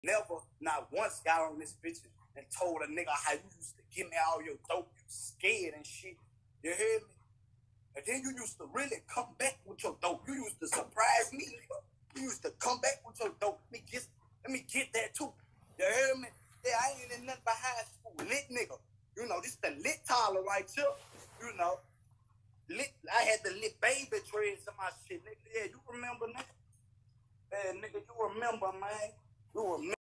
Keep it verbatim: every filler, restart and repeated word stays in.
never, not once got on this bitch and told a nigga how you used to give me all your dope. You scared and shit. You hear me? And then you used to really come back with your dope. You used to surprise me, nigga. You used to come back with your dope. Let me get, let me get that too. You hear me? Yeah, I ain't in nothing but high school. Lit nigga. You know, this the lit Tyler right here. You know. Lit, I had the lit baby dreads in my shit, nigga. Yeah, you remember, nigga? Yeah, nigga, you remember, man. You remember.